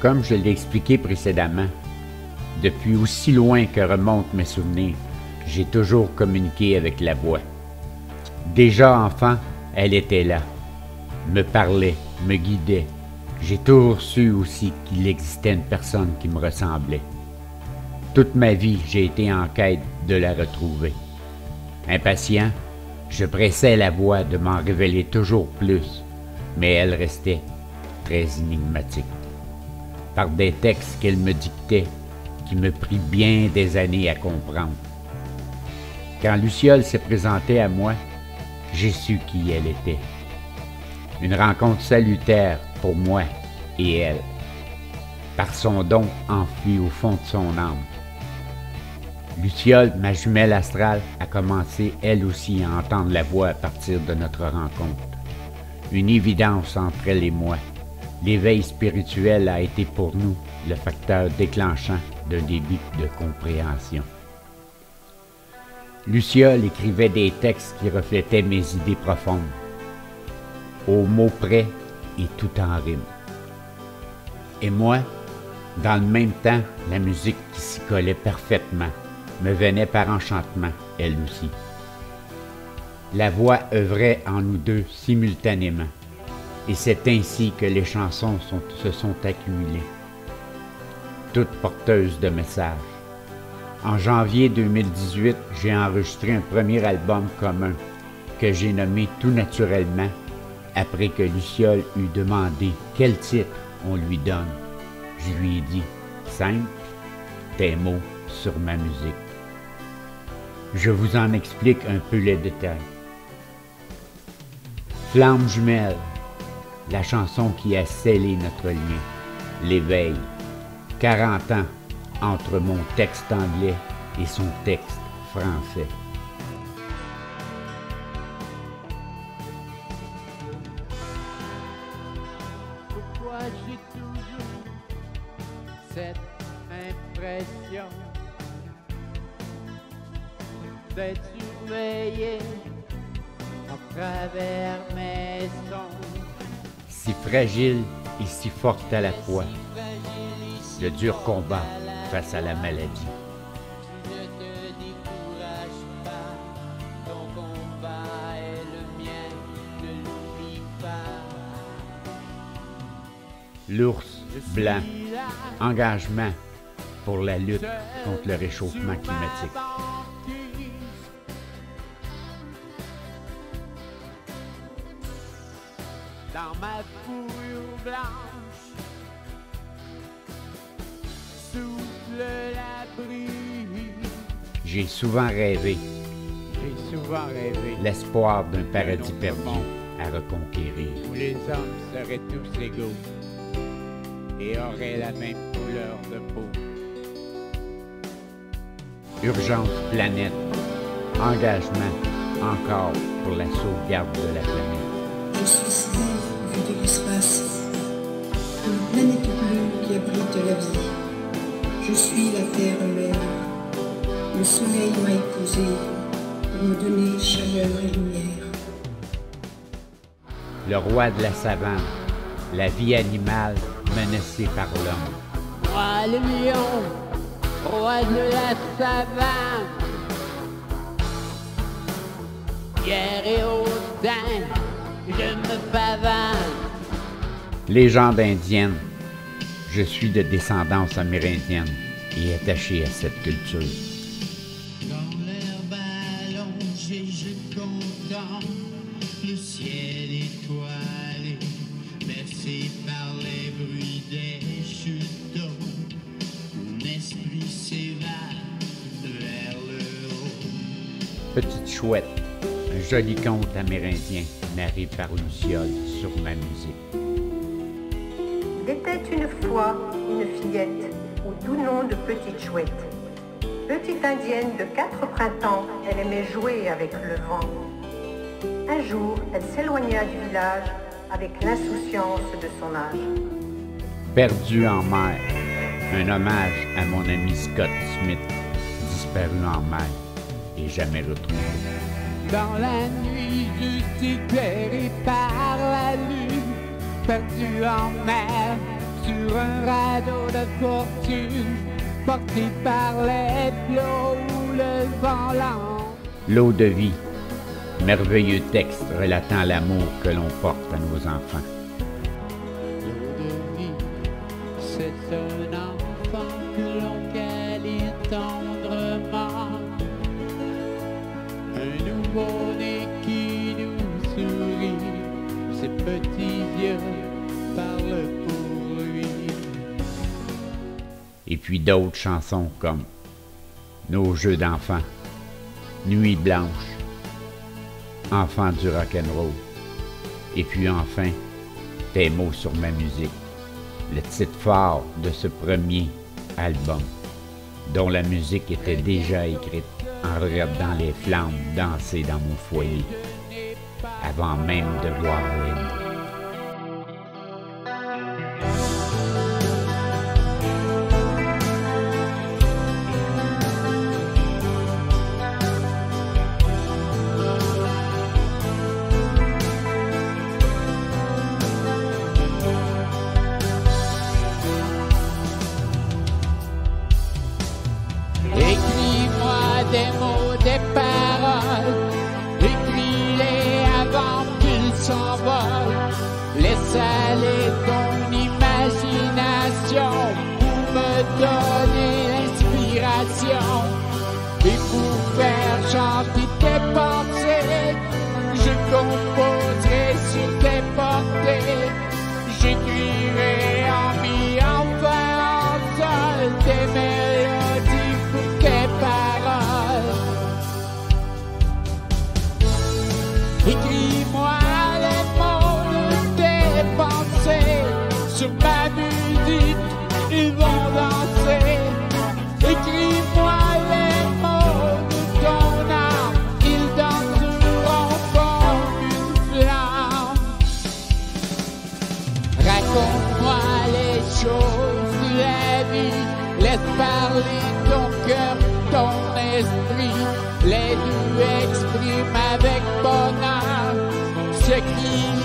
Comme je l'ai expliqué précédemment, depuis aussi loin que remontent mes souvenirs, j'ai toujours communiqué avec la voix. Déjà enfant, elle était là, me parlait, me guidait. J'ai toujours su aussi qu'il existait une personne qui me ressemblait. Toute ma vie, j'ai été en quête de la retrouver. Impatient, je pressais la voix de m'en révéler toujours plus, mais elle restait très énigmatique. Par des textes qu'elle me dictait, qui me prit bien des années à comprendre. Quand Luciole s'est présentée à moi, j'ai su qui elle était. Une rencontre salutaire pour moi et elle, par son don enfoui au fond de son âme. Luciole, ma jumelle astrale, a commencé elle aussi à entendre la voix à partir de notre rencontre. Une évidence entre elle et moi. L'éveil spirituel a été pour nous le facteur déclenchant d'un début de compréhension. Luciole écrivait des textes qui reflétaient mes idées profondes, au mot près et tout en rime. Et moi, dans le même temps, la musique qui s'y collait parfaitement me venait par enchantement, elle aussi. La voix œuvrait en nous deux simultanément, et c'est ainsi que les chansons se sont accumulées, toutes porteuses de messages. En janvier 2018, j'ai enregistré un premier album commun que j'ai nommé tout naturellement après que Luciole eut demandé quel titre on lui donne. Je lui ai dit « Simple, tes mots sur ma musique ». Je vous en explique un peu les détails. Flamme jumelle, la chanson qui a scellé notre lien, l'éveil, 40 ans entre mon texte anglais et son texte français. Pourquoi j'ai toujours cette impression d'être surveillé à travers mes sons? Si fragile et si forte à la fois, le dur combat face à la maladie. Ne te décourage pas, ton combat est le mien, ne l'oublie pas. L'ours blanc, engagement pour la lutte contre le réchauffement climatique. Dans ma fourrure blanche, souffle la brise. J'ai souvent rêvé l'espoir d'un paradis perdu à reconquérir. Où les hommes seraient tous égaux et auraient la même couleur de peau. Urgence planète, engagement encore pour la sauvegarde de la planète. Je suis civile vue de l'espace, une planète bleue qui abrite la vie. Je suis la terre-mère. Le soleil m'a épousée pour me donner chaleur et lumière. Le roi de la savane, la vie animale menacée par l'homme. Moi le lion, roi de la savane, pierre et hautain, je me pavane. Légende indienne, je suis de descendance amérindienne et attaché à cette culture. Dans l'herbe allongée, je contemple le ciel étoilé, bercé par les bruits des chutes d'eau. Mon esprit s'évade vers le haut. Petite chouette, un joli conte amérindien narré par Luciole sur ma musique. Il était une fois une fillette au doux nom de Petite Chouette. Petite indienne de 4 printemps, elle aimait jouer avec le vent. Un jour, elle s'éloigna du village avec l'insouciance de son âge. Perdu en mer, un hommage à mon ami Scott Smith, disparu en mer et jamais retrouvé. Dans la nuit, je suis éclairé par la lune, perdu en mer, sur un radeau de fortune, porté par les flots ou le vent lent. L'eau de vie, merveilleux texte relatant l'amour que l'on porte à nos enfants. L'eau de vie, c'est un enfant que l'on câline tendrement. Un nouveau-né qui nous sourit, ses petits yeux parlent pour lui. Et puis d'autres chansons comme Nos jeux d'enfants, Nuit blanche, Enfants du rock'n'roll. Et puis enfin, Tes mots sur ma musique, le titre phare de ce premier album, dont la musique était déjà écrite en regardant les flammes danser dans mon foyer, avant même de voir l'aide. Écris-moi des mots, des paroles, écris-les avant qu'ils s'envolent. Laisse aller ton imagination pour me donner l'inspiration. Et pour faire chanter tes pensées, je composerai sur tes portées. J'écrirai en mi, en fa, en sol des mélodies pour tes paroles. Écris-moi les mots de tes pensées, sur ma musique ils vont danser. Écris-moi les mots de ton âme, ils danseront comme une flamme. Raconte-moi les choses de la vie, laisse parler ton cœur, ton esprit. Les deux expriment avec bonheur ce qui